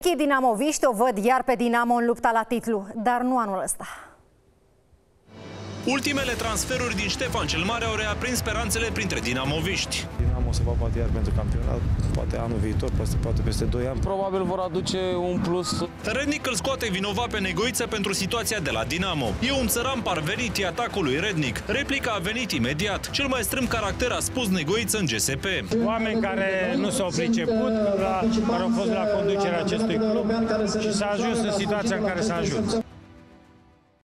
Vechii dinamoviști o văd iar pe Dinamo în lupta la titlu, dar nu anul ăsta. Ultimele transferuri din Ștefan cel Mare au reaprins speranțele printre dinamoviști. Dinamo se va bate iar pentru campionat, poate anul viitor, poate peste 2 ani. Probabil vor aduce un plus. Rednic îl scoate vinovat pe Negoiță pentru situația de la Dinamo. E un țăran parvenit atacului Rednic. Replica a venit imediat. Cel mai strâmb caracter a spus Negoiță în GSP. Oameni care nu s-au priceput, care au fost la conducerea acestui club și s-a ajuns în situația în care s-a ajuns.